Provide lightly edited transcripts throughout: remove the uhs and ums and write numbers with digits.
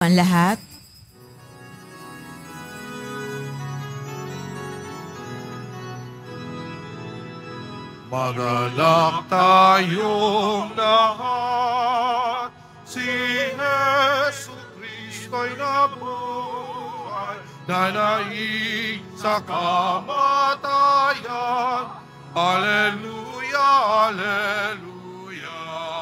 Ang lahat. Magalak tayong lahat, si Jesu Kristo'y nabuhay, nanaig sa kamatayan. Alleluia, Alleluia.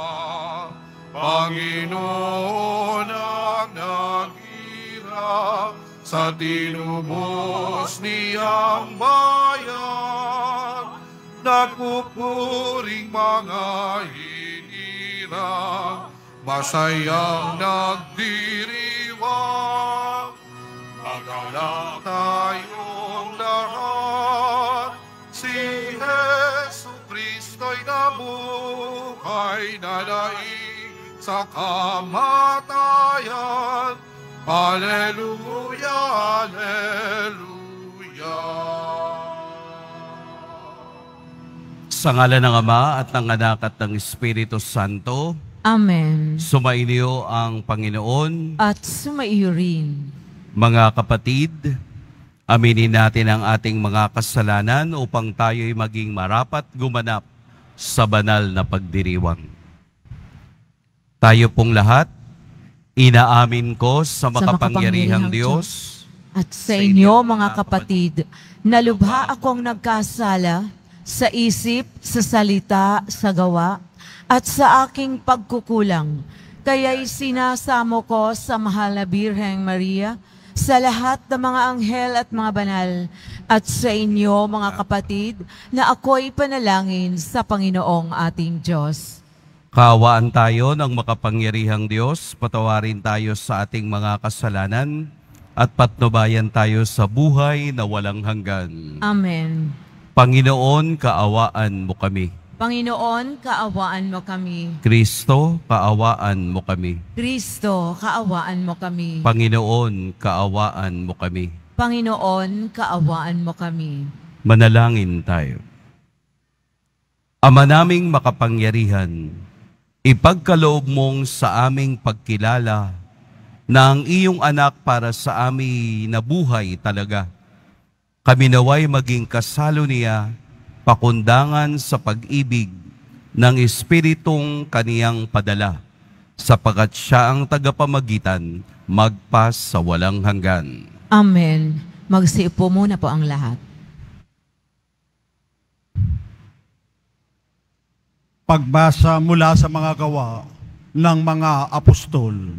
Panginoon ang naghirap sa tinubos niyang bayan. Nagpupuring mga hinirang, masayang nagdiriwang. Magalak tayong lahat, si Jesu Kristo'y nabuhay, nanaig sa kamatayan. Alleluia, Alleluia. Sa ngalan ng Ama at ng Anak at ng Espiritu Santo. Amen. Sumainyo ang Panginoon. At sumaiyo rin. Mga kapatid, aminin natin ang ating mga kasalanan upang tayo'y maging marapat gumanap sa banal na pagdiriwang. Tayo pong lahat, inaamin ko sa makapangyarihang Diyos at sa inyo mga kapatid, na lubha akong nagkasala sa isip, sa salita, sa gawa, at sa aking pagkukulang. Kaya'y sinasamo ko sa mahal na Birheng Maria, sa lahat ng mga anghel at mga banal, at sa inyo mga kapatid, na ako'y panalangin sa Panginoong ating Diyos. Kaawaan tayo ng makapangyarihang Diyos, patawarin tayo sa ating mga kasalanan, at patnubayan tayo sa buhay na walang hanggan. Amen. Panginoon, kaawaan mo kami. Panginoon, kaawaan mo kami. Kristo, kaawaan mo kami. Kristo, kaawaan mo kami. Panginoon, kaawaan mo kami. Panginoon, kaawaan mo kami. Manalangin tayo. Ama naming makapangyarihan, ipagkaloob mong sa aming pagkilala na ang iyong anak para sa amin na buhay talaga. Kami naway maging kasalo niya, pakundangan sa pag-ibig ng Espiritong kaniyang padala, sapagkat siya ang tagapamagitan magpas sa walang hanggan. Amen. Magsiupo muna po ang lahat. Pagbasa mula sa mga gawa ng mga apostol.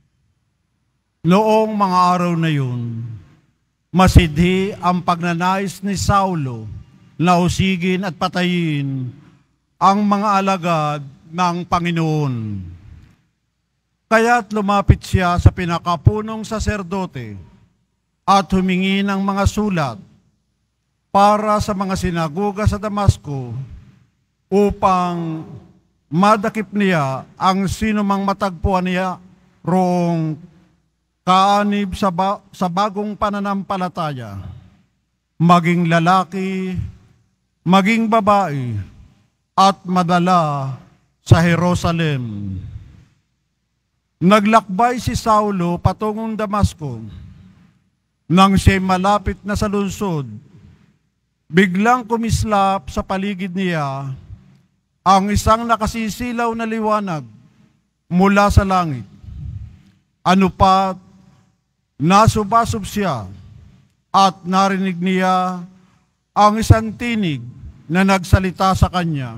Noong mga araw na yun, masidhi ang pagnanais ni Saulo na usigin at patayin ang mga alagad ng Panginoon. Kaya't lumapit siya sa pinakapunong saserdote at humingi ng mga sulat para sa mga sinagoga sa Damasco upang madakip niya ang sinumang matagpuan niya roong kaanib sa bagong pananampalataya, maging lalaki, maging babae, at madala sa Jerusalem. Naglakbay si Saulo patungong Damasco. Nang siya'y malapit na sa lungsod, biglang kumislap sa paligid niya ang isang nakasisilaw na liwanag mula sa langit. Ano pat, nasubasub siya at narinig niya ang isang tinig na nagsalita sa kanya,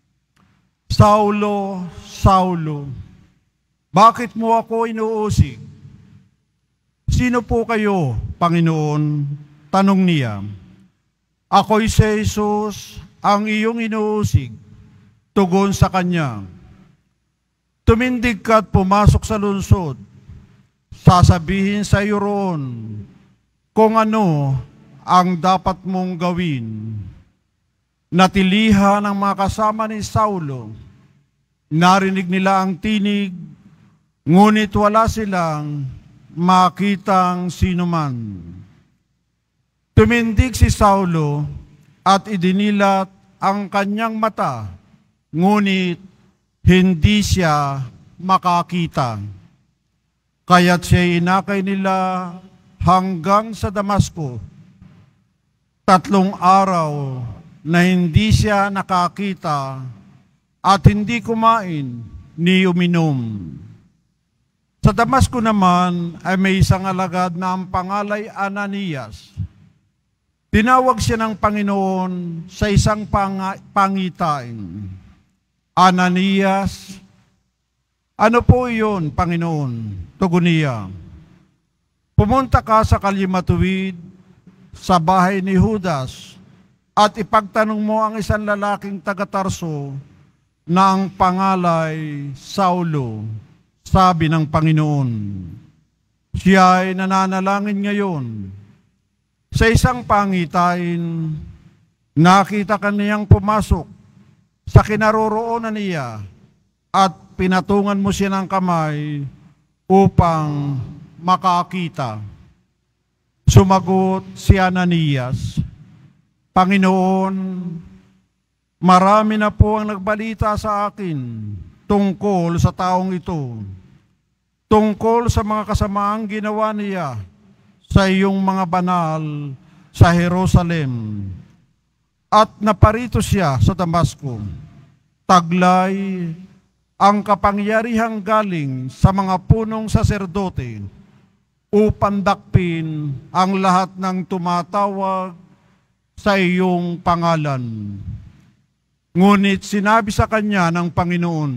Saulo, Saulo, bakit mo ako inuusig? Sino po kayo, Panginoon? Tanong niya. Ako'y si Jesus, ang iyong inuusig. Tugon sa kanya, tumindig ka at pumasok sa lungsod. Sasabihin sa iyo roon kung ano ang dapat mong gawin. Natilihan ang mga kasama ni Saulo. Narinig nila ang tinig, ngunit wala silang makitang sinuman. Tumindig si Saulo at idinilat ang kanyang mata, ngunit hindi siya makakita. kaya't siya'y inakay nila hanggang sa Damasco. 3 araw na hindi siya nakakita at hindi kumain ni uminom. Sa Damasco naman ay may isang alagad na ang pangalay Ananias. Tinawag siya ng Panginoon sa isang pangitain. Ananias, ano po iyon, Panginoon? Tugon niya, pumunta ka sa kalimatuwid sa bahay ni Judas at ipagtanong mo ang isang lalaking taga-Tarso na ang pangalay Saulo, sabi ng Panginoon. Siya ay nananalangin ngayon. Sa isang pangitain, nakita kaniyang pumasok sa kinaroroonan niya at pinatungan mo siya ng kamay upang makakita. Sumagot si Ananias, Panginoon, marami na po ang nagbalita sa akin tungkol sa taong ito, tungkol sa mga kasamaang ginawa niya sa iyong mga banal sa Jerusalem. At naparito siya sa Damasco. Taglay ang kapangyarihang galing sa mga punong saserdote upang dakpin ang lahat ng tumatawag sa iyong pangalan. Ngunit sinabi sa kanya ng Panginoon,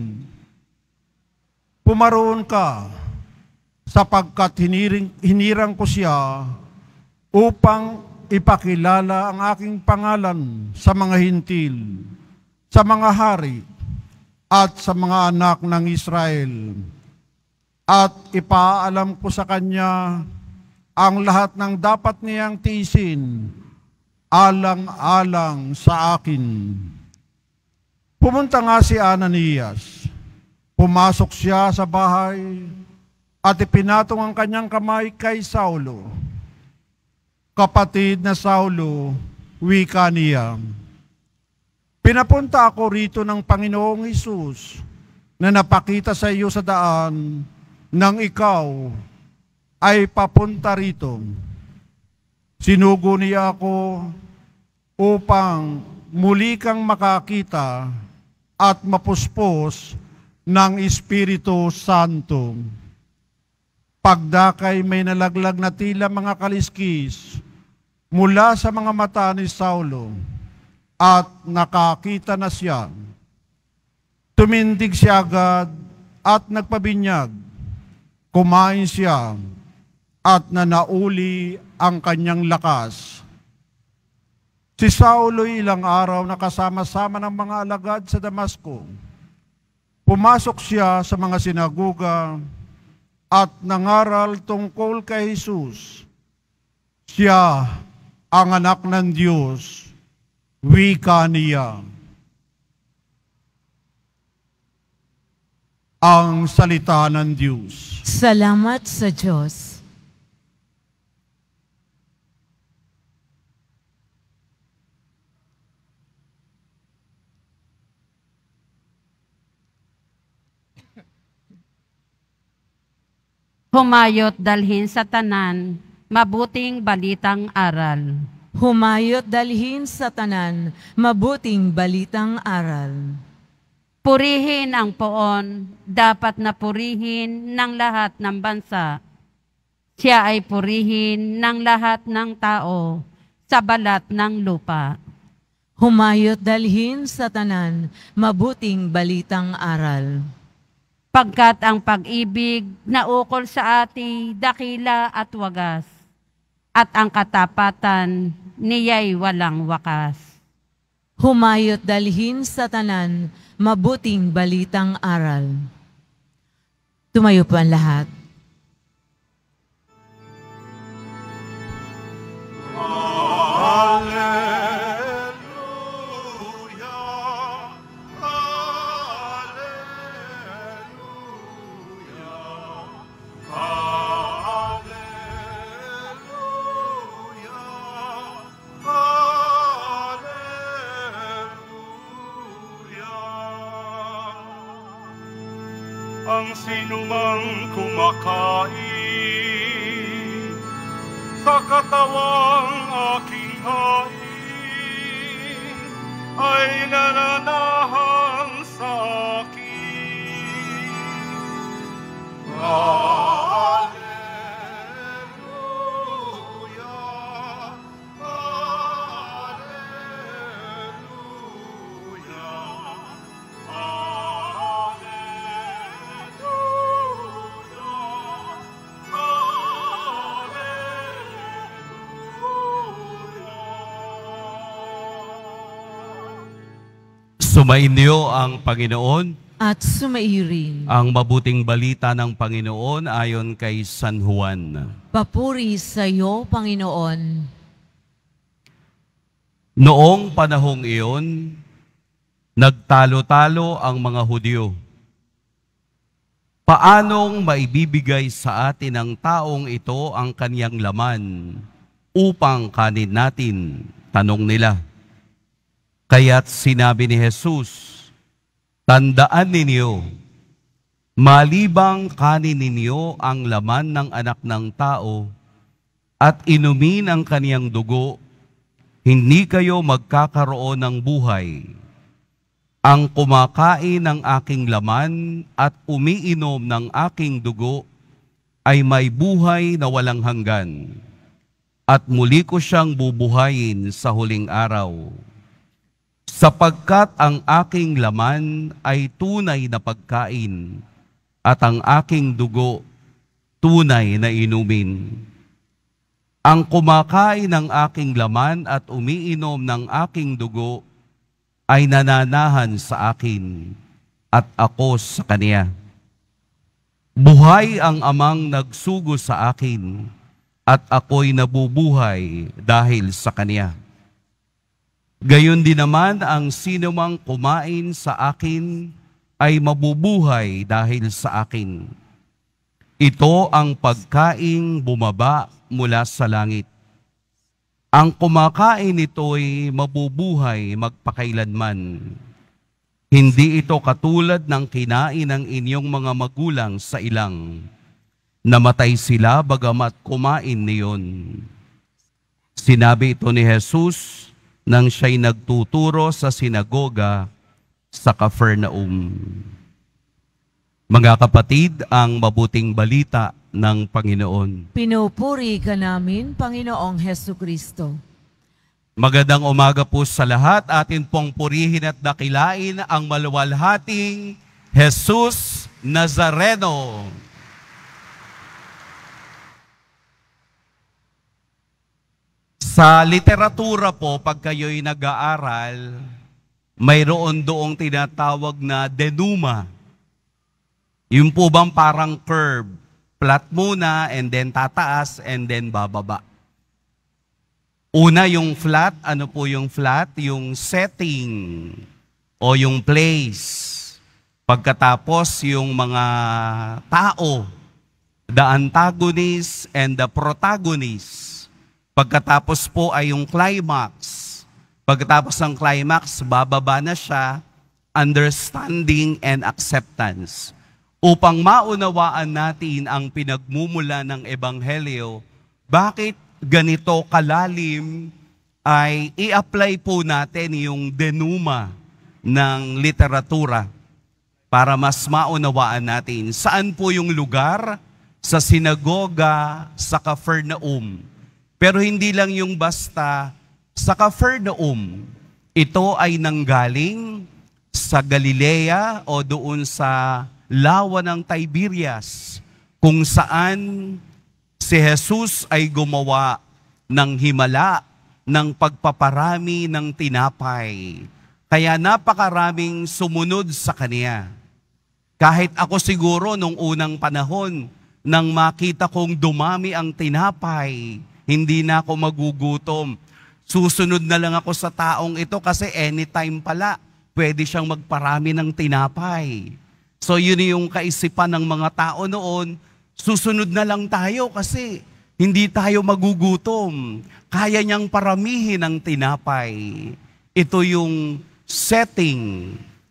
pumaroon ka, sapagkat hinirang ko siya upang ipakilala ang aking pangalan sa mga hintil, sa mga hari, at sa mga anak ng Israel. At ipaalam ko sa kanya ang lahat ng dapat niyang tiisin, alang-alang sa akin. Pumunta nga si Ananias. Pumasok siya sa bahay at ipinatong ang kanyang kamay kay Saulo. Kapatid na Saulo, wika niya, pinapunta ako rito ng Panginoong Hesus na napakita sa iyo sa daan nang ikaw ay papunta rito. Sinugo niya ako upang muli kang makakita at mapuspos ng Espiritu Santo. Pagdakay may nalaglag na tila mga kaliskis mula sa mga mata ni Saulo at nakakita na siya. Tumindig siya agad at nagpabinyag. Kumain siya at nanauli ang kanyang lakas. Si Saulo ilang araw nakasama-sama ng mga alagad sa Damasco. Pumasok siya sa mga sinagoga at nangaral tungkol kay Jesus. Siya ang anak ng Diyos, wika niya. Ang salita ng Diyos. Salamat sa Diyos. Humayot dalhin sa tanan, mabuting balitang aral. Humayot dalhin sa tanan, mabuting balitang aral. Purihin ang poon, dapat na purihin ng lahat ng bansa. Siya ay purihin ng lahat ng tao sa balat ng lupa. Humayot dalhin sa tanan, mabuting balitang aral. Pagkat ang pag-ibig na ukol sa ati, dakila at wagas, at ang katapatan niya'y walang wakas. Humayot dalhin sa tanan, mabuting balitang aral. Tumayo po ang lahat. Ang sinumang kumakain sa katawang aking hain ay nananahan sa akin. Hallelujah, hallelujah. Sumainyo ang Panginoon. At sumairin. Ang mabuting balita ng Panginoon ayon kay San Juan. Papuri sa iyo, Panginoon. Noong panahong iyon, nagtalo-talo ang mga Hudyo. Paanong maibibigay sa atin ng taong ito ang kaniyang laman upang kanin natin? Tanong nila. Kaya't sinabi ni Jesus, tandaan ninyo, malibang kanin ninyo ang laman ng anak ng tao at inumin ang kaniyang dugo, hindi kayo magkakaroon ng buhay. Ang kumakain ng aking laman at umiinom ng aking dugo ay may buhay na walang hanggan, at muli ko siyang bubuhayin sa huling araw. Sapagkat ang aking laman ay tunay na pagkain at ang aking dugo tunay na inumin. Ang kumakain ng aking laman at umiinom ng aking dugo ay nananahan sa akin at ako sa kaniya. Buhay ang amang nagsugo sa akin at ako'y nabubuhay dahil sa kaniya. Gayon din naman ang sinumang kumain sa akin ay mabubuhay dahil sa akin. Ito ang pagkaing bumaba mula sa langit. Ang kumakain nito'y mabubuhay magpakailanman. Hindi ito katulad ng kinain ng inyong mga magulang sa ilang. Namatay sila bagamat kumain niyon. Sinabi ito ni Jesus nang siya'y nagtuturo sa sinagoga sa Capernaum. Mga kapatid, ang mabuting balita ng Panginoon. Pinupuri ka namin, Panginoong Hesukristo. Magandang umaga po sa lahat. Atin pong purihin at dakilain ang maluwalhating Jesus Nazareno. Sa literatura po, pag kayo'y nag-aaral, mayroon doong tinatawag na denuma. Yung po bang parang curve, flat muna, and then tataas, and then bababa. Una, yung flat, ano po yung flat? Yung setting o yung place. Pagkatapos, yung mga tao, the antagonist and the protagonist. Pagkatapos po ay yung climax. Pagkatapos ng climax, bababa na siya, understanding and acceptance. Upang maunawaan natin ang pinagmumula ng Ebanghelyo, bakit ganito kalalim, ay i-apply po natin yung denuma ng literatura para mas maunawaan natin. Saan po yung lugar? Sa sinagoga sa Capernaum. Pero hindi lang yung basta sa Capernaum. Ito ay nanggaling sa Galilea o doon sa lawa ng Tiberias, kung saan si Jesus ay gumawa ng himala ng pagpaparami ng tinapay. Kaya napakaraming sumunod sa kaniya. Kahit ako siguro nung unang panahon, nang makita kong dumami ang tinapay, hindi na ako magugutom. Susunod na lang ako sa taong ito kasi anytime pala, pwede siyang magparami ng tinapay. So yun yung kaisipan ng mga tao noon, susunod na lang tayo kasi hindi tayo magugutom. Kaya niyang paramihin ng tinapay. Ito yung setting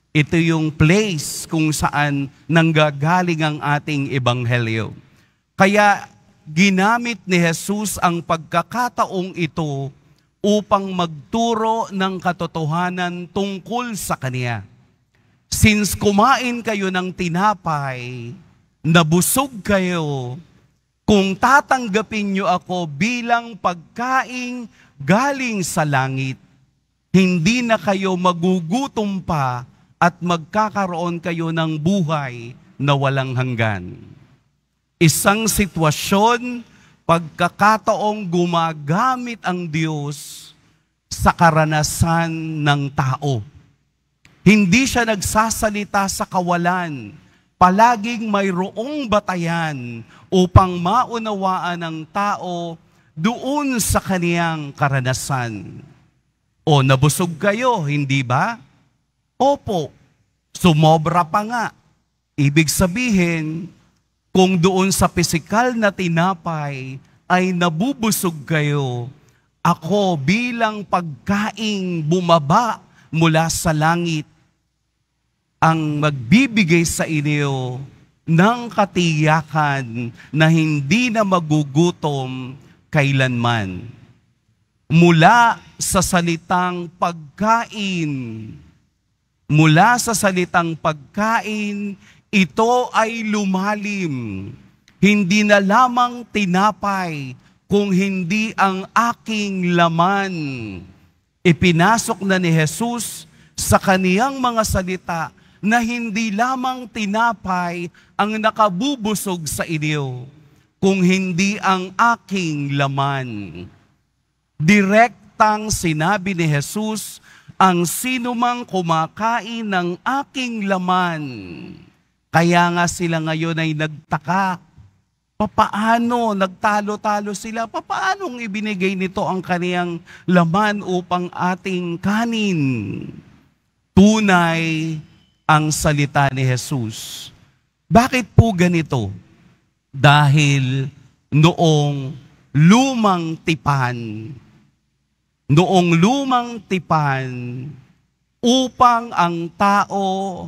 Ito yung place kung saan nanggagaling ang ating ebanghelyo. Kaya ginamit ni Jesus ang pagkakataong ito upang magturo ng katotohanan tungkol sa Kanya. Since kumain kayo ng tinapay, nabusog kayo, kung tatanggapin niyo ako bilang pagkaing galing sa langit, hindi na kayo magugutom pa at magkakaroon kayo ng buhay na walang hanggan. Isang sitwasyon, pagkakataong gumagamit ang Diyos sa karanasan ng tao. Hindi siya nagsasalita sa kawalan. Palaging mayroong batayan upang maunawaan ng tao doon sa kaniyang karanasan. O nabusog kayo, hindi ba? Opo, sumobra pa nga. Ibig sabihin, kung doon sa pisikal na tinapay ay nabubusog kayo, ako bilang pagkaing bumaba mula sa langit, ang magbibigay sa inyo ng katiyakan na hindi na magugutom kailanman. Mula sa salitang pagkain, ito ay lumalim. Hindi na lamang tinapay, kung hindi ang aking laman. Ipinasok na ni Jesus sa kaniyang mga salita na hindi lamang tinapay ang nakabubusog sa inyo, kung hindi ang aking laman. Direktang sinabi ni Jesus, ang sinumang kumakain ng aking laman. Kaya nga sila ngayon ay nagtaka. Papaano? Nagtalo-talo sila. Papaanong ibinigay nito ang kaniyang laman upang ating kanin? Tunay ang salita ni Jesus. Bakit po ganito? Dahil noong lumang tipan, upang ang tao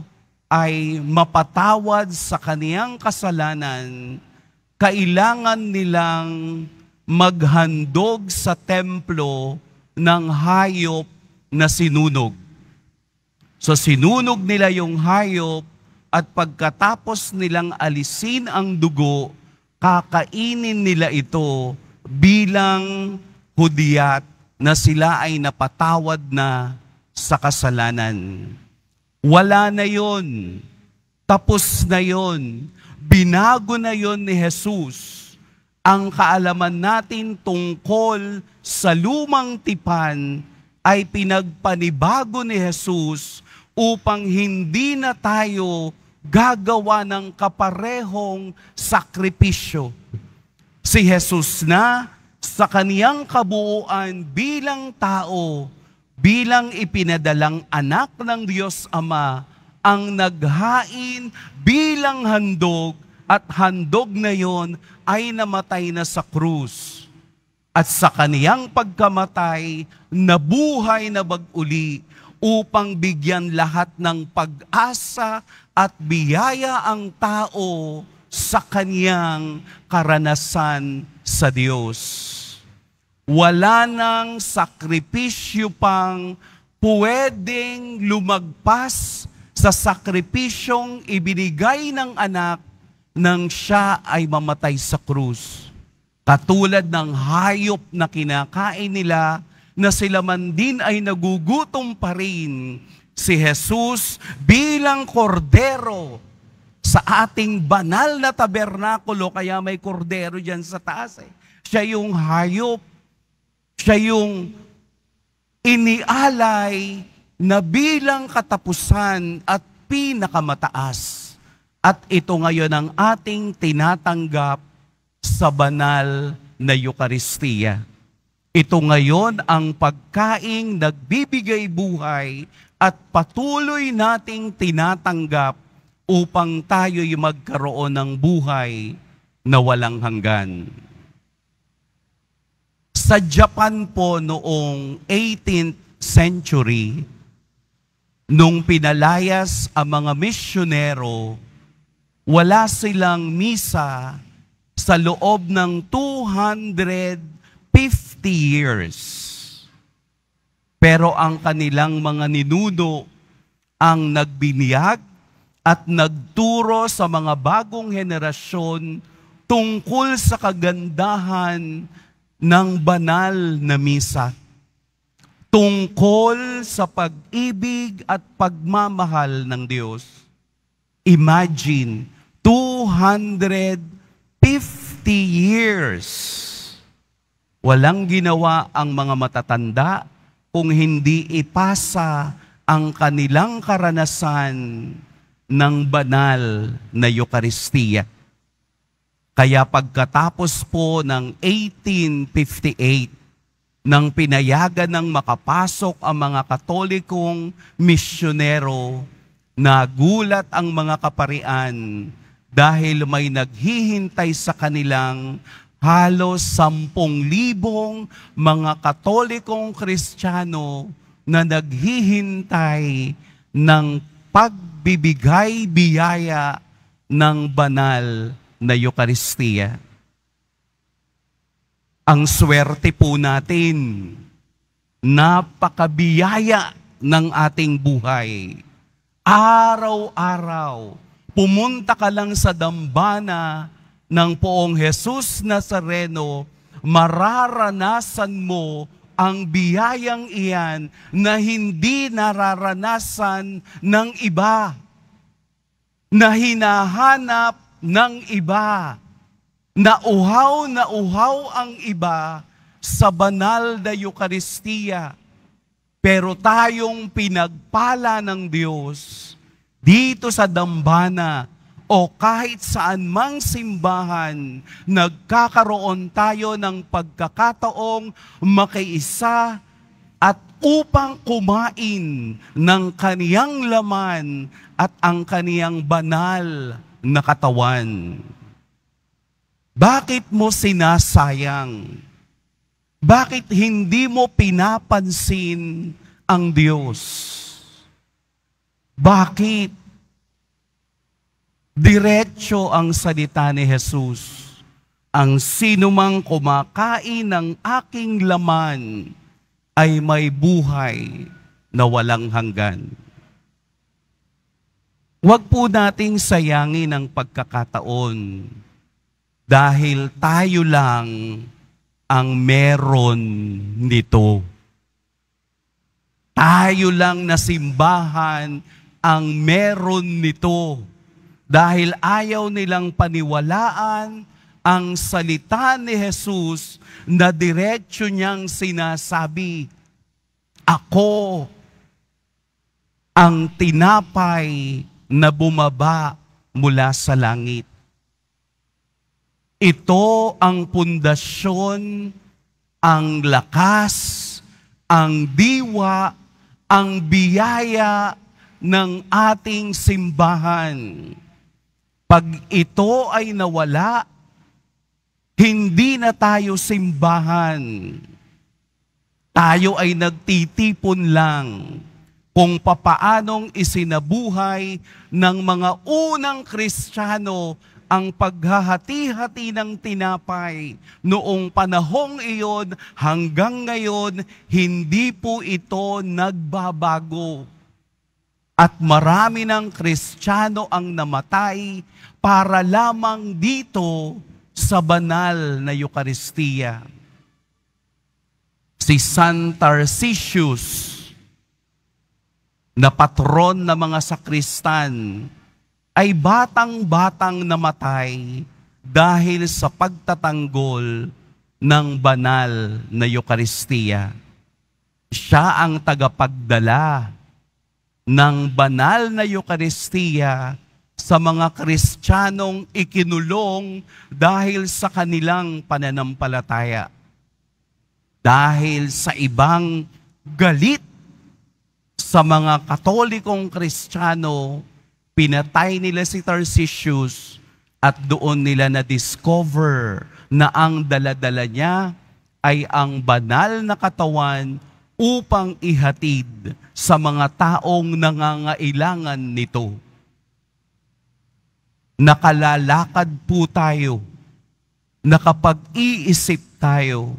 ay mapatawad sa kaniyang kasalanan, kailangan nilang maghandog sa templo ng hayop na sinunog. So sinunog nila yung hayop at pagkatapos nilang alisin ang dugo, kakainin nila ito bilang hudyat na sila ay napatawad na sa kasalanan. Wala na yon. Tapos na yon. Binago na yon ni Jesus. Ang kaalaman natin tungkol sa lumang tipan ay pinagpanibago ni Jesus upang hindi na tayo gagawa ng kaparehong sakripisyo. Si Jesus na sa kaniyang kabuuan bilang tao, bilang ipinadalang anak ng Diyos Ama, ang naghain bilang handog, at handog na yon ay namatay na sa krus. At sa kaniyang pagkamatay, nabuhay na baguli upang bigyan lahat ng pag-asa at biyaya ang tao sa kaniyang karanasan sa Diyos. Wala nang sakripisyo pang pwedeng lumagpas sa sakripisyong ibinigay ng anak nang siya ay mamatay sa krus. Katulad ng hayop na kinakain nila, na sila man din ay nagugutom pa rin, si Jesus bilang kordero sa ating banal na tabernakulo, kaya may kordero dyan sa taas. Siya yung hayop, siya yung inialay na bilang katapusan at pinakamataas. At ito ngayon ang ating tinatanggap sa banal na Eukaristiya. Ito ngayon ang pagkaing nagbibigay buhay at patuloy nating tinatanggap upang tayo'y magkaroon ng buhay na walang hanggan. Sa Japan po noong 18th century, nung pinalayas ang mga misyonero, wala silang misa sa loob ng 250 years. Pero ang kanilang mga ninuno ang nagbinyag at nagturo sa mga bagong henerasyon tungkol sa kagandahan ng banal na misa. Tungkol sa pag-ibig at pagmamahal ng Diyos. Imagine, 250 years. Walang ginawa ang mga matatanda kung hindi ipasa ang kanilang karanasan ng banal na Eucharistia. Kaya pagkatapos po ng 1858, nang pinayagan ng makapasok ang mga Katolikong misyonero, nagulat ang mga kaparian dahil may naghihintay sa kanilang halos 10,000 mga Katolikong Kristiyano na naghihintay ng pagbibigay biyaya ng banal na Eucharistia. Ang swerte po natin, napakabiyaya ng ating buhay. Araw-araw, pumunta ka lang sa dambana ng Poong Jesus Nazareno, mararanasan mo ang biyayang iyan na hindi nararanasan ng iba, na hinahanap ng iba. Nauhaw ang iba sa banal na Eucharistia. Pero tayong pinagpala ng Diyos, dito sa dambana o kahit saan mang simbahan, nagkakaroon tayo ng pagkakataong makiisa at upang kumain ng kaniyang laman at ang kaniyang banal na katawan. Bakit mo sinasayang? Bakit hindi mo pinapansin ang Diyos? Bakit? Diretso ang salita ni Jesus. Ang sinumang kumakain ng aking laman ay may buhay na walang hanggan. Huwag po nating sayangin ang pagkakataon dahil tayo lang ang meron nito. Tayo lang na simbahan ang meron nito dahil ayaw nilang paniwalaan ang salita ni Jesus na diretso niyang sinasabi, ako ang tinapay na bumaba mula sa langit. Ito ang pundasyon, ang lakas, ang diwa, ang biyaya ng ating simbahan. Pag ito ay nawala, hindi na tayo simbahan. Tayo ay nagtitipon lang kung papaanong isinabuhay ng mga unang Kristiyano ang paghahati-hati ng tinapay. Noong panahong iyon hanggang ngayon, hindi po ito nagbabago. At marami ng Kristiyano ang namatay para lamang dito sa banal na Eucharistia. Si San Tarcisius, na patron ng mga sakristan, ay batang-batang namatay dahil sa pagtatanggol ng banal na Eucharistia. Siya ang tagapagdala ng banal na Eucharistia sa mga Kristiyanong ikinulong dahil sa kanilang pananampalataya. Dahil sa ibang galit sa mga Katolikong Kristiyano, pinatay nila si Tarcisius at doon nila na-discover na ang dala-dala niya ay ang banal na katawan upang ihatid sa mga taong nangangailangan nito. Nakalalakad po tayo, nakapag-iisip tayo,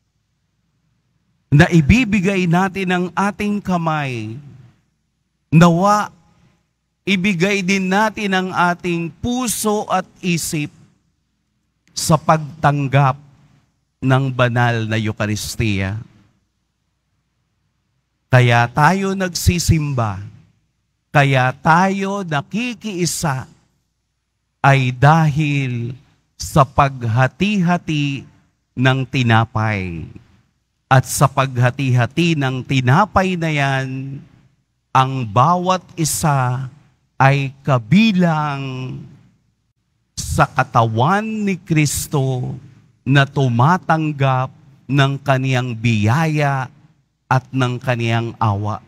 na ibibigay natin ang ating kamay, nawa ibigay din natin ang ating puso at isip sa pagtanggap ng banal na Eucharistia. Kaya tayo nagsisimba, kaya tayo nakikiisa, ay dahil sa paghati-hati ng tinapay. At sa paghati-hati ng tinapay na yan, ang bawat isa ay kabilang sa katawan ni Kristo na tumatanggap ng kaniyang biyaya at ng kaniyang awa.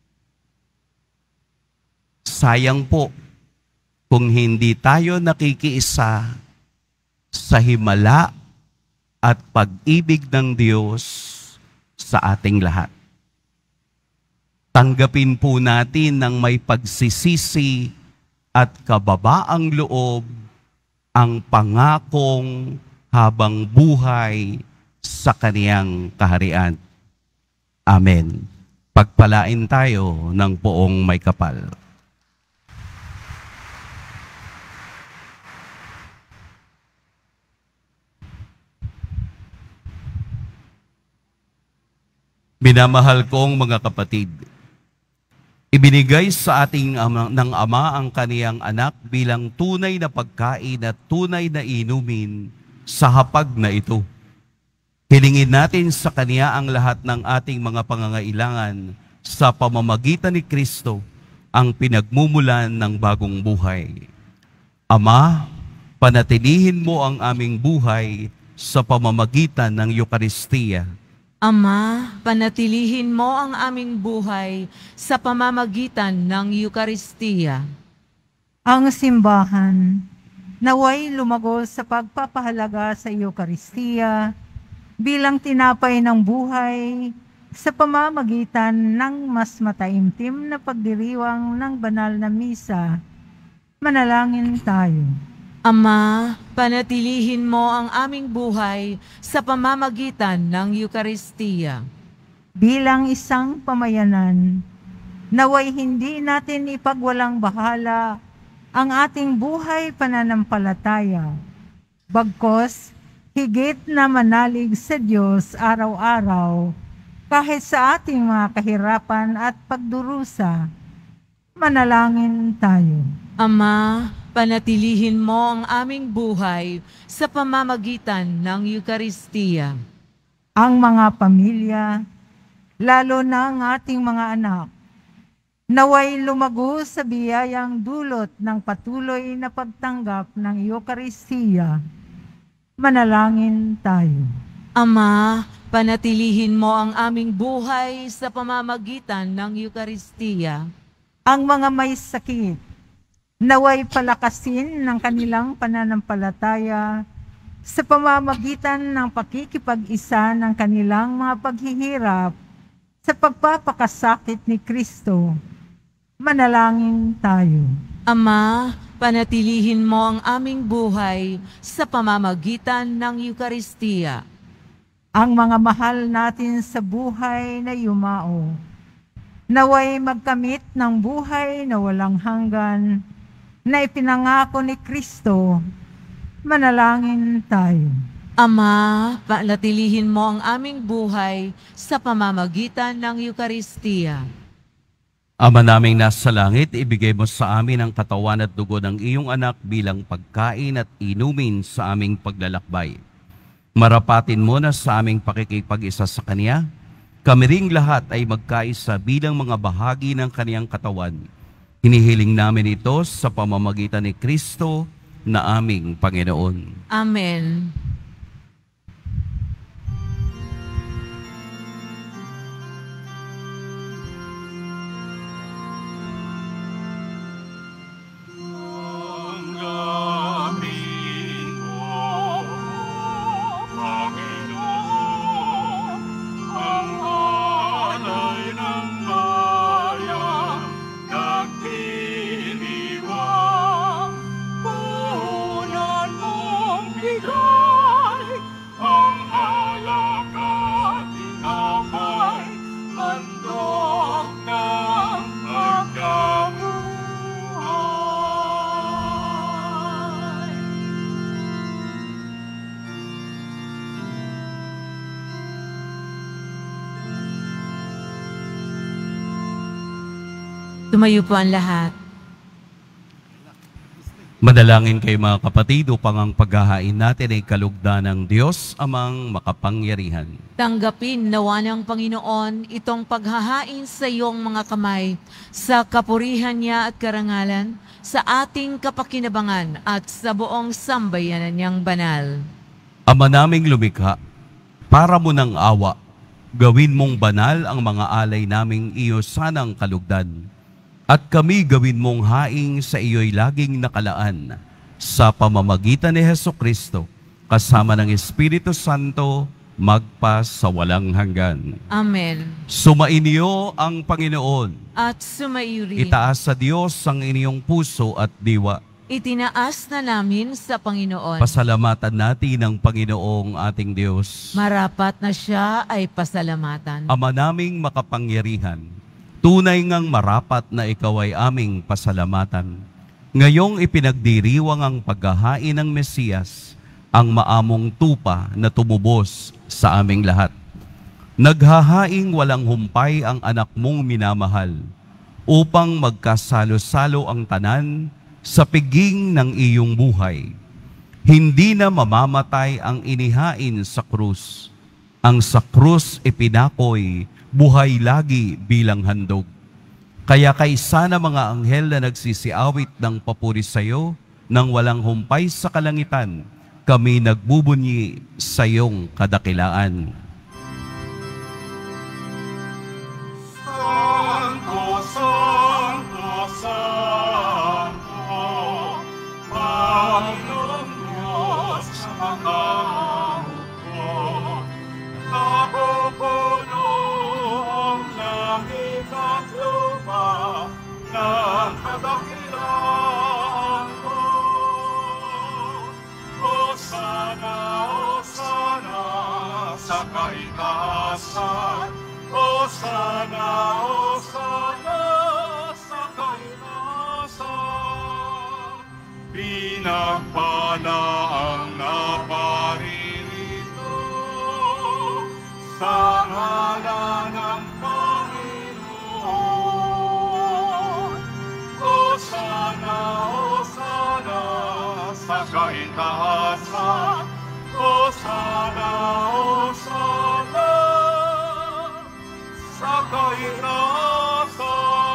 Sayang po kung hindi tayo nakikiisa sa himala at pag-ibig ng Diyos sa ating lahat. Tanggapin po natin ng may pagsisisi at kababaang loob ang pangakong habang buhay sa kaniyang kaharian. Amen. Pagpalain tayo ng poong may kapal. Minamahal kong mga kapatid, ibinigay sa ating ng Ama ang kaniyang anak bilang tunay na pagkain at tunay na inumin sa hapag na ito. Hilingin natin sa Kaniya ang lahat ng ating mga pangangailangan sa pamamagitan ni Kristo, ang pinagmumulan ng bagong buhay. Ama, panatilihin mo ang aming buhay sa pamamagitan ng Eucharistia. Ama, panatilihin mo ang aming buhay sa pamamagitan ng Eucharistia. Ang simbahan, naway lumago sa pagpapahalaga sa Eucharistia bilang tinapay ng buhay sa pamamagitan ng mas mataimtim na pagdiriwang ng banal na misa. Manalangin tayo. Ama, panatilihin mo ang aming buhay sa pamamagitan ng Eucharistia. Bilang isang pamayanan, naway hindi natin ipagwalang bahala ang ating buhay pananampalataya. Bagkos, higit na manalig sa Diyos araw-araw kahit sa ating mga kahirapan at pagdurusa. Manalangin tayo. Ama, panatilihin mo ang aming buhay sa pamamagitan ng Eucharistia. Ang mga pamilya, lalo na ang ating mga anak, naway lumago sa biyayang dulot ng patuloy na pagtanggap ng Eucharistia. Manalangin tayo. Ama, panatilihin mo ang aming buhay sa pamamagitan ng Eucharistia. Ang mga may sakit, naway palakasin ng kanilang pananampalataya sa pamamagitan ng pakikipag-isa ng kanilang mga paghihirap sa pagpapakasakit ni Kristo. Manalangin tayo. Ama, panatilihin mo ang aming buhay sa pamamagitan ng Eucharistia. Ang mga mahal natin sa buhay na yumao, naway magkamit ng buhay na walang hanggan na ipinangako ni Kristo. Manalangin tayo. Ama, panatilihin mo ang aming buhay sa pamamagitan ng Eucharistia. Ama naming nasa langit, ibigay mo sa amin ang katawan at dugo ng iyong anak bilang pagkain at inumin sa aming paglalakbay. Marapatin mo na sa aming pakikipag-isa sa Kaniya, kami ring lahat ay magkaisa bilang mga bahagi ng kaniyang katawan. Hinihiling namin ito sa pamamagitan ni Kristo na aming Panginoon. Amen. Ang Tumayo po ang lahat. Manalangin kayo mga kapatid upang ang paghahain natin ay kalugdan ng Diyos amang makapangyarihan. Tanggapin nawa ng Panginoon itong paghahain sa iyong mga kamay sa kapurihan niya at karangalan, sa ating kapakinabangan at sa buong sambayanan niyang banal. Ama naming lumikha, para mo ng awa, gawin mong banal ang mga alay naming iyo sanang kalugdan. At kami gawin mong haing sa iyo'y laging nakalaan sa pamamagitan ni Hesukristo, kasama ng Espiritu Santo, magpa sa walang hanggan. Amen. Sumainyo ang Panginoon. At sumaiyo rin. Itaas sa Diyos ang inyong puso at diwa. Itinaas na namin sa Panginoon. Pasalamatan natin ang Panginoong ating Diyos. Marapat na siya ay pasalamatan. Ama naming makapangyarihan, tunay ngang marapat na ikaw ay aming pasalamatan. Ngayong ipinagdiriwang ang paghahain ng Mesiyas, ang maamong tupa na tumubos sa aming lahat. Naghahaing walang humpay ang anak mong minamahal, upang magkasalo-salo ang tanan sa piging ng iyong buhay. Hindi na mamamatay ang inihain sa krus. Ang sa krus ipinakoy, buhay lagi bilang handog. Kaya kaysa na mga anghel na nagsisiawit ng papuri sa iyo, nang walang humpay sa kalangitan, kami nagbubunyi sa iyong kadakilaan. Santo, Santo, Santo, Panginoon Diyos sa mga mundo, napupuno ang langit at lupa ng kadakilaan mo. Hosana, Hosana sa kaitaasan, Hosana, Hosana sa kaitaasan. Pinagpala ang naparirito sa ngalan ng Panginoon. Hosana, Hosana sa kaitaasan, Hosana, Hosana sa kaitaasan.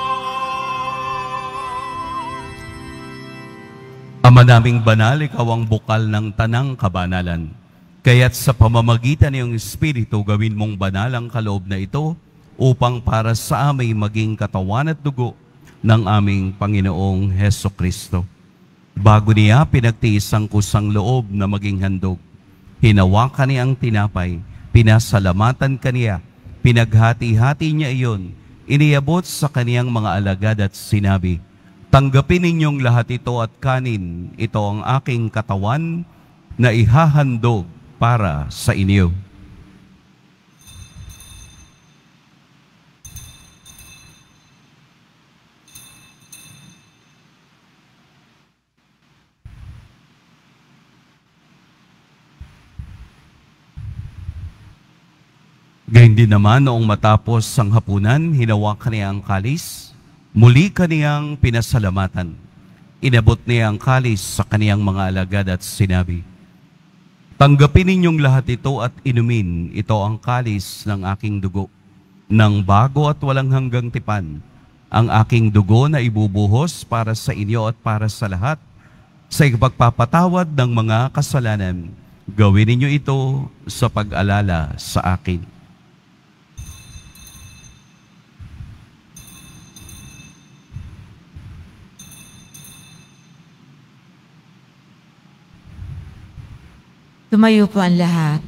Ama naming banal, ikaw ang bukal ng tanang kabanalan. Kaya't sa pamamagitan ng iyong Espiritu, gawin mong banal ang kaloob na ito upang para sa aming maging katawan at dugo ng aming Panginoong Hesukristo. Bago niya pinagtiis ang kusang loob na maging handog, hinawakan niya ang tinapay, pinasalamatan kaniya, pinaghati-hati niya iyon, iniabot sa kaniyang mga alagad at sinabi, "Tanggapin ninyong lahat ito at kanin, ito ang aking katawan na ihahandog para sa inyo." Gayun din naman noong matapos ang hapunan, hinawakan niya ang kalis, muli kaniyang pinasalamatan. Inabot niya ang kalis sa kaniyang mga alagad at sinabi, "Tanggapin ninyong lahat ito at inumin, ito ang kalis ng aking dugo, ng bago at walang hanggang tipan, ang aking dugo na ibubuhos para sa inyo at para sa lahat, sa ipagpapatawad ng mga kasalanan. Gawin ninyo ito sa pag-alala sa akin." Tumayo po ang lahat.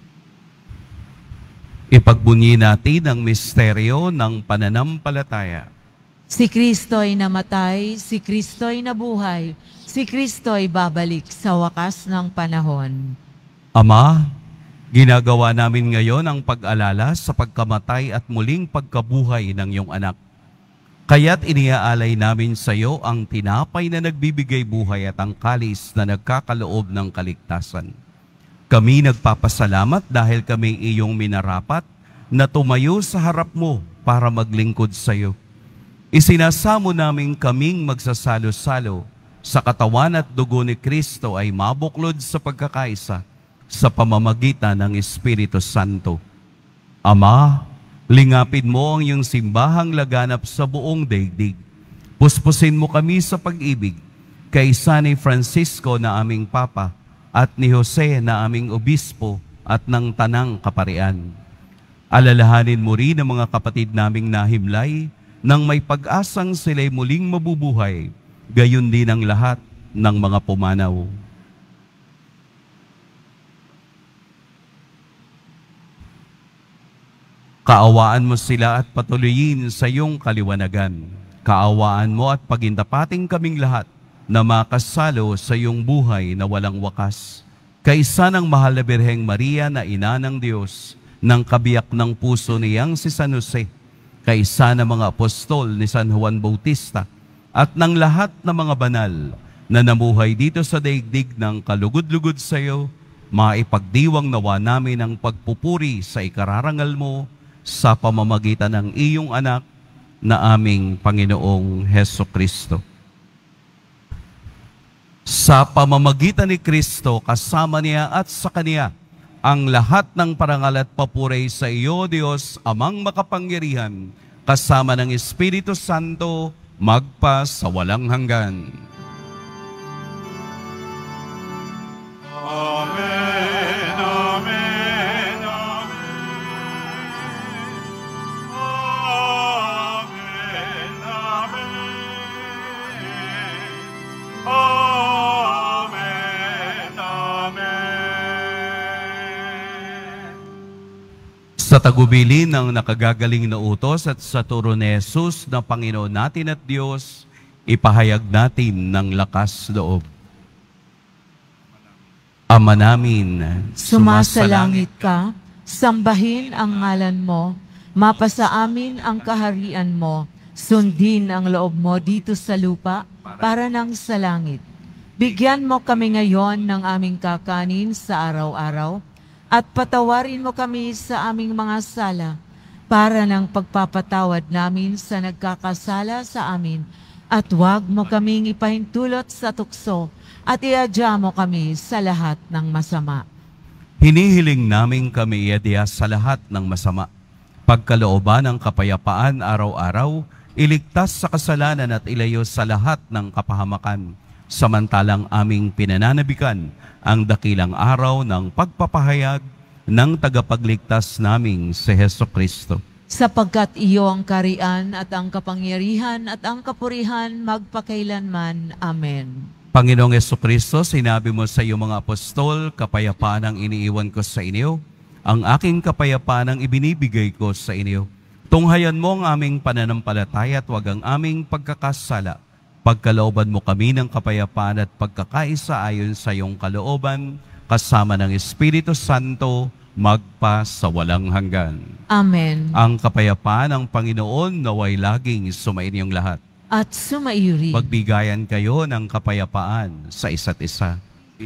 Ipagbunyi natin ang misteryo ng pananampalataya. Si Kristo'y namatay, si Kristo'y nabuhay, si Kristo'y babalik sa wakas ng panahon. Ama, ginagawa namin ngayon ang pag-alala sa pagkamatay at muling pagkabuhay ng iyong anak. Kaya't iniaalay namin sa iyo ang tinapay na nagbibigay buhay at ang kalis na nagkakaloob ng kaligtasan. Kami nagpapasalamat dahil kami iyong minarapat na tumayo sa harap mo para maglingkod sa iyo. Isinasamo namin kaming magsasalo-salo sa katawan at dugo ni Kristo ay mabuklod sa pagkakaisa sa pamamagitan ng Espiritu Santo. Ama, lingapin mo ang iyong simbahang laganap sa buong daigdig. Puspusin mo kami sa pag-ibig, kaisa ni Francisco na aming Papa at ni Jose na aming Obispo at ng Tanang Kaparian. Alalahanin mo rin ang mga kapatid naming nahimlay nang may pag-asang sila'y muling mabubuhay, gayon din ang lahat ng mga pumanaw. Kaawaan mo sila at patuloyin sa iyong kaliwanagan. Kaawaan mo at pagindapating kaming lahat na makasalo sa iyong buhay na walang wakas. Kaisa ng mahal na Birheng Maria na ina ng Diyos, ng kabiyak ng puso niyang si San Jose, kaisa ng mga apostol ni San Juan Bautista, at ng lahat ng mga banal na namuhay dito sa daigdig ng kalugod-lugod sa iyo, maipagdiwang nawa namin ang pagpupuri sa ikararangal mo sa pamamagitan ng iyong anak na aming Panginoong Heso Kristo. Sa pamamagitan ni Kristo, kasama niya at sa Kaniya, ang lahat ng parangal at papuri sa iyo, Diyos, Amang makapangyarihan, kasama ng Espiritu Santo, magpa sa walang hanggan. Amen, amen, amen. Amen, amen. Amen, amen. Sa tagubilin ng nakagagaling na utos at sa turo ni Jesus na Panginoon natin at Diyos, ipahayag natin ng lakas loob. Ama namin, Sumasalangit ka, sambahin ang ngalan mo, mapasa amin ang kaharian mo, sundin ang loob mo dito sa lupa para nang sa langit. Bigyan mo kami ngayon ng aming kakanin sa araw-araw, at patawarin mo kami sa aming mga sala, para ng pagpapatawad namin sa nagkakasala sa amin, at huwag mo kaming ipahintulot sa tukso, at iadya mo kami sa lahat ng masama. hinihiling namin kami iadya sa lahat ng masama. Pagkalooban ng kapayapaan araw-araw, iligtas sa kasalanan at ilayo sa lahat ng kapahamakan, samantalang aming pinananabikan ang dakilang araw ng pagpapahayag ng tagapagligtas naming si Heso Kristo. Sapagkat iyo ang karian at ang kapangyarihan at ang kapurihan magpakailanman. Amen. Panginoong Jesucristo, sinabi mo sa iyong mga apostol, kapayapaan ang iniiwan ko sa inyo, ang aking kapayapaan ang ibinibigay ko sa inyo. Tunghayan mo ang aming pananampalataya at huwag ang aming pagkakasala. Pagkalooban mo kami ng kapayapaan at pagkakaisa ayon sa iyong kalooban, kasama ng Espiritu Santo, magpa sa walang hanggan. Amen. Ang kapayapaan ng Panginoon naway laging sumainyong lahat. At sumairi. Magbigayan kayo ng kapayapaan sa isa't isa.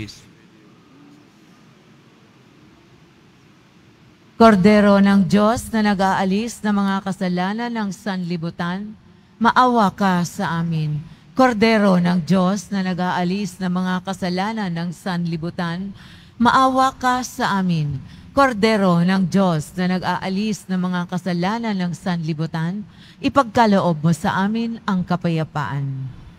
Kordero ng Diyos na nag-aalis ng mga kasalanan ng sanlibutan, maawa ka sa amin. Kordero ng Diyos na nag-aalis ng mga kasalanan ng sanlibutan, maawa ka sa amin. Kordero ng Diyos na nag-aalis ng mga kasalanan ng sanlibutan, ipagkaloob mo sa amin ang kapayapaan.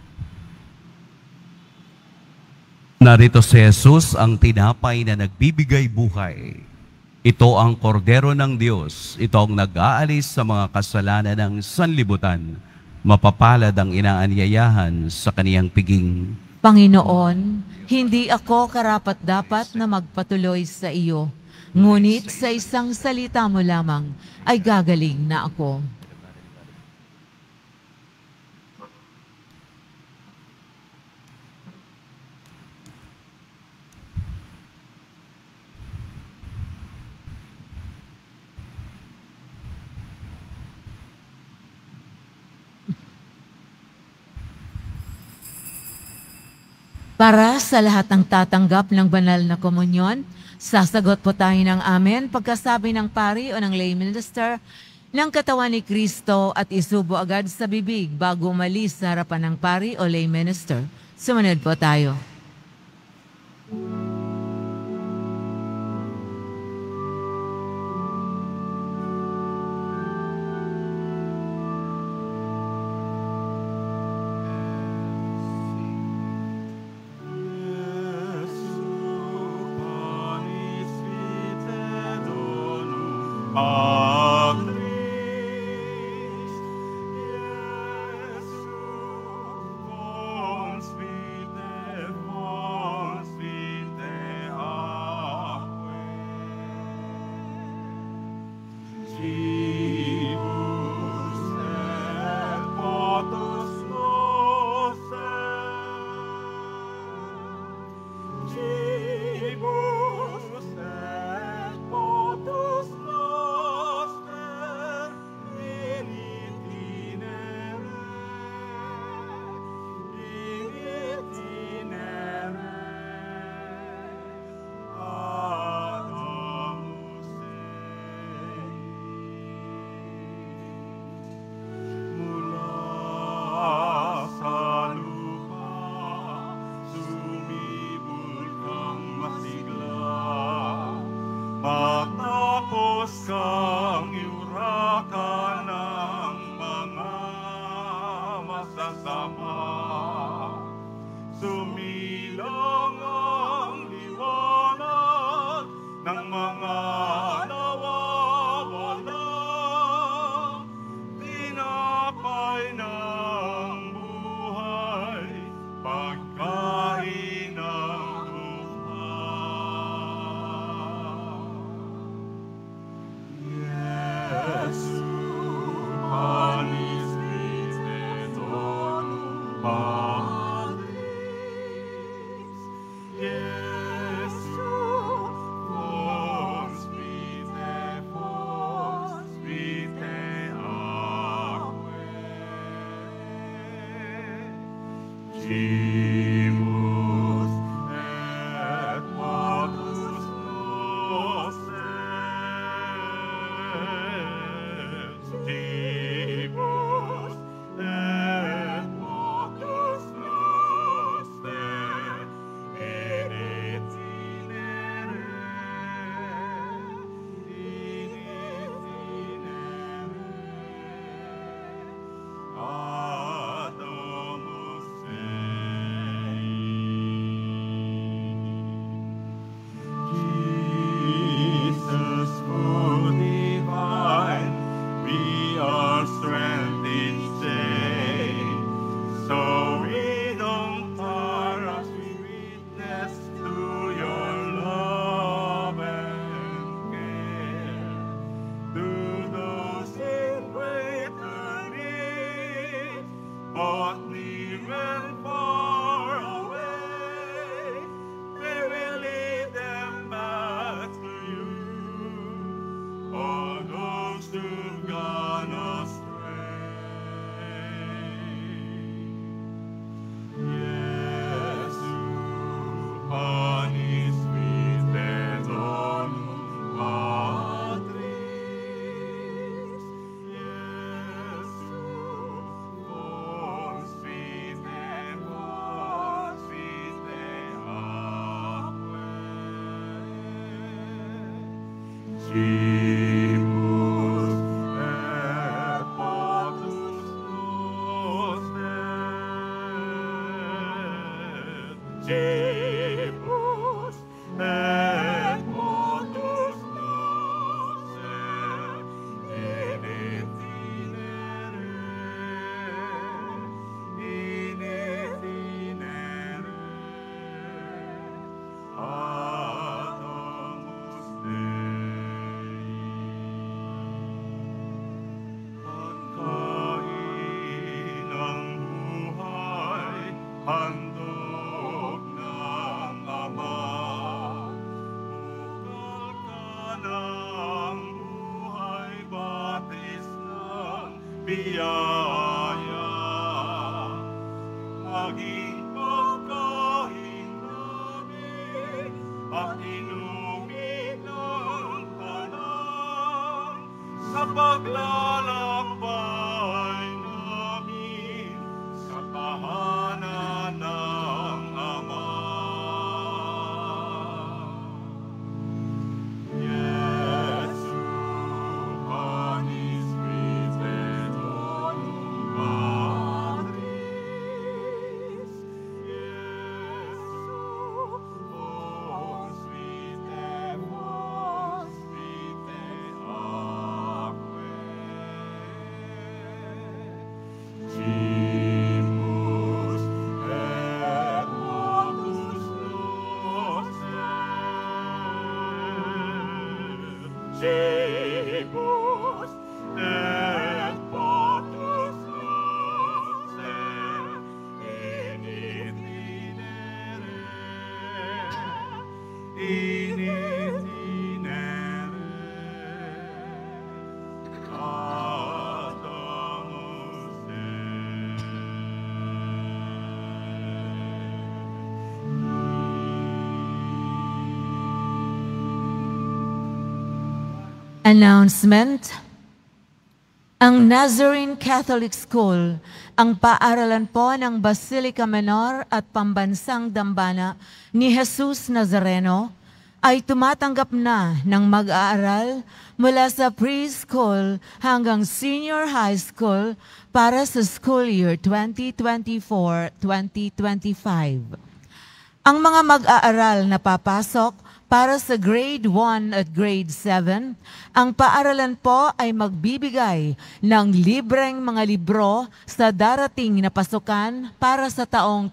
Narito si Jesus ang tinapay na nagbibigay buhay. Ito ang kordero ng Diyos. Ito ang nag-aalis sa mga kasalanan ng sanlibutan. Mapapalad ang inaanyayahan sa kaniyang piging. Panginoon, hindi ako karapat-dapat na magpatuloy sa iyo. Ngunit sa isang salita mo lamang ay gagaling na ako. Para sa lahat ng tatanggap ng banal na komunyon, sasagot po tayo ng amen pagkasabi ng pari o ng lay minister, ng katawan ni Kristo at isubo agad sa bibig bago umalis sa harapan ng pari o lay minister. Sumunod po tayo. At inumit ng tanan sa paglalakbay namin sa tahanan ng Ama. Yesu, panis Christe donum Patris. Yesu, ons vite acque. Cimus et motus noster. Cimus et motus noster. In itinere adamus Announcement. Ang Nazarene Catholic School, ang paaralan po ng Basilica Menor at Pambansang Dambana ni Jesus Nazareno, ay tumatanggap na ng mag-aaral mula sa preschool hanggang senior high school para sa school year 2024-2025. Ang mga mag-aaral na papasok para sa grade 1 at grade 7, ang paaralan po ay magbibigay ng libreng mga libro sa darating na pasukan para sa taong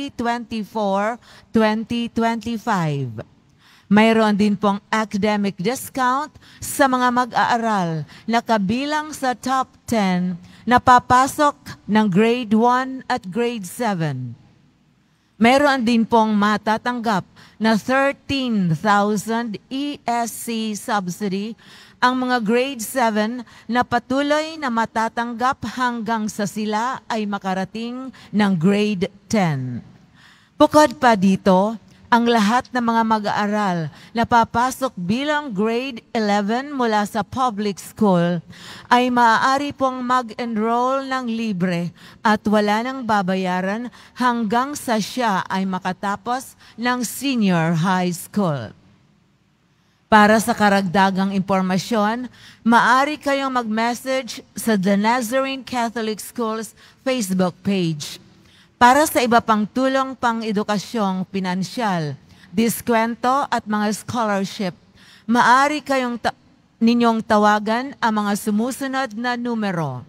2024-2025. Mayroon din pong academic discount sa mga mag-aaral na kabilang sa top 10 na papasok ng grade 1 at grade 7. Mayroon din pong matatanggap na 13,000 ESC subsidy ang mga grade 7 na patuloy na matatanggap hanggang sa sila ay makarating ng grade 10. Bukod pa dito, ang lahat ng mga mag-aaral na papasok bilang grade 11 mula sa public school ay maaari pong mag-enroll ng libre at wala nang babayaran hanggang sa siya ay makatapos ng senior high school. Para sa karagdagang impormasyon, maaari kayong mag-message sa The Nazarene Catholic Schools Facebook page. Para sa iba pang tulong pang edukasyong pinansyal, diskwento at mga scholarship, maaari kayong ninyong tawagan ang mga sumusunod na numero: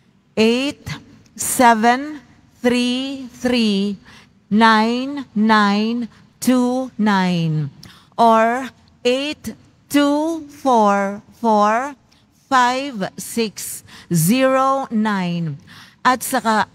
87339929 or 82445609 at saka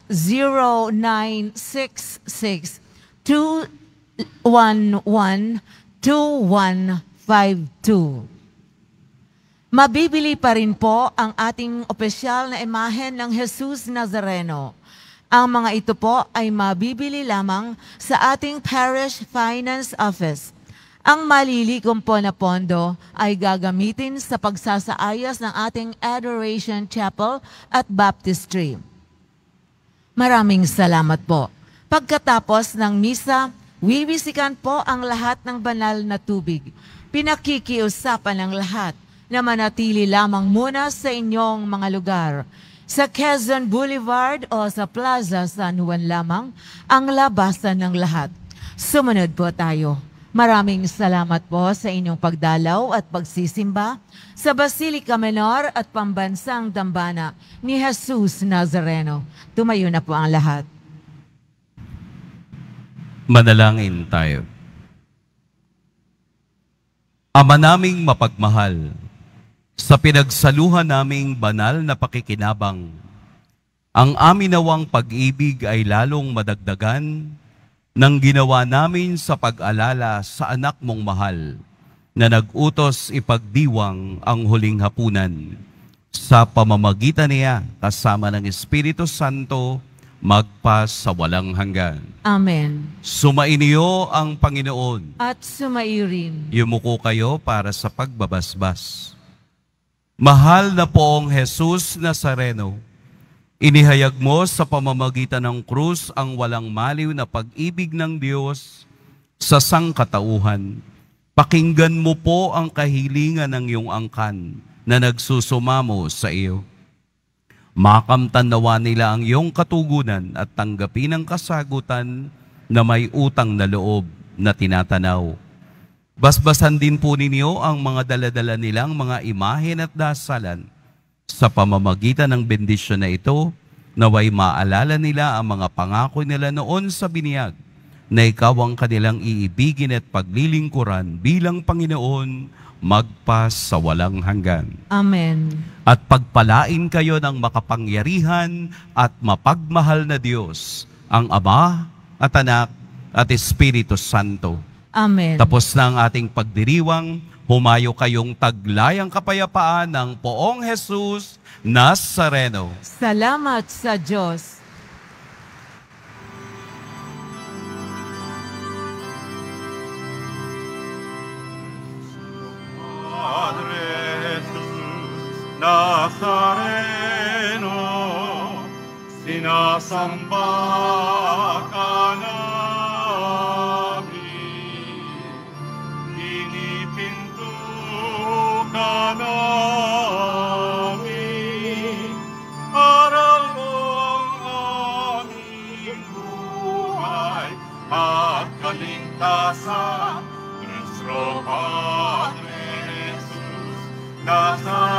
0966-211-2152. Mabibili pa rin po ang ating opisyal na imahen ng Jesus Nazareno. Ang mga ito po ay mabibili lamang sa ating Parish Finance Office. Ang malilikom po na pondo ay gagamitin sa pagsasaayos ng ating Adoration Chapel at Baptistry. Maraming salamat po. Pagkatapos ng misa, wiwisikan po ang lahat ng banal na tubig. Pinakikiusapan ng lahat na manatili lamang muna sa inyong mga lugar. Sa Quezon Boulevard o sa Plaza San Juan lamang ang labasan ng lahat. Sumunod po tayo. Maraming salamat po sa inyong pagdalaw at pagsisimba sa Basilica Menor at Pambansang Dambana ni Jesus Nazareno. Tumayo na po ang lahat. Manalangin tayo. Ama naming mapagmahal, sa pinagsaluhan naming banal na pakikinabang, ang amin nawang pag-ibig ay lalong madagdagan ng ginawa namin sa pag-alala sa anak mong mahal na nag-utos ipagdiwang ang huling hapunan. Sa pamamagitan niya, kasama ng Espiritu Santo, magpas sa walang hanggan. Amen. Sumainiyo ang Panginoon. At sumaiyo rin. Yumuko kayo para sa pagbabasbas. Mahal na Poong Jesus Nazareno, inihayag mo sa pamamagitan ng krus ang walang maliw na pag-ibig ng Diyos sa sangkatauhan. Pakinggan mo po ang kahilingan ng iyong angkan na nagsusumamo sa iyo. Makamtan nawa nila ang iyong katugunan at tanggapin ang kasagutan na may utang na loob na tinatanaw. Basbasan din po ninyo ang mga daladala nilang mga imahen at dasalan. Sa pamamagitan ng bendisyon na ito, naway maalala nila ang mga pangako nila noon sa biniyag, na ikaw ang kanilang iibigin at paglilingkuran bilang Panginoon magpas sa walang hanggan. Amen. At pagpalain kayo ng makapangyarihan at mapagmahal na Diyos, ang Ama at Anak at Espiritu Santo. Amen. Tapos na ang ating pagdiriwang, humayo kayong taglayang kapayapaan ng Poong Jesus Nazareno. Salamat sa Diyos. Padre Jesus Nazareno, sinasamba ka namin, pinipinto ka namin, aral mo ang aming buhay at kaligtasan. Nuestro Padre Jesus Nazareno,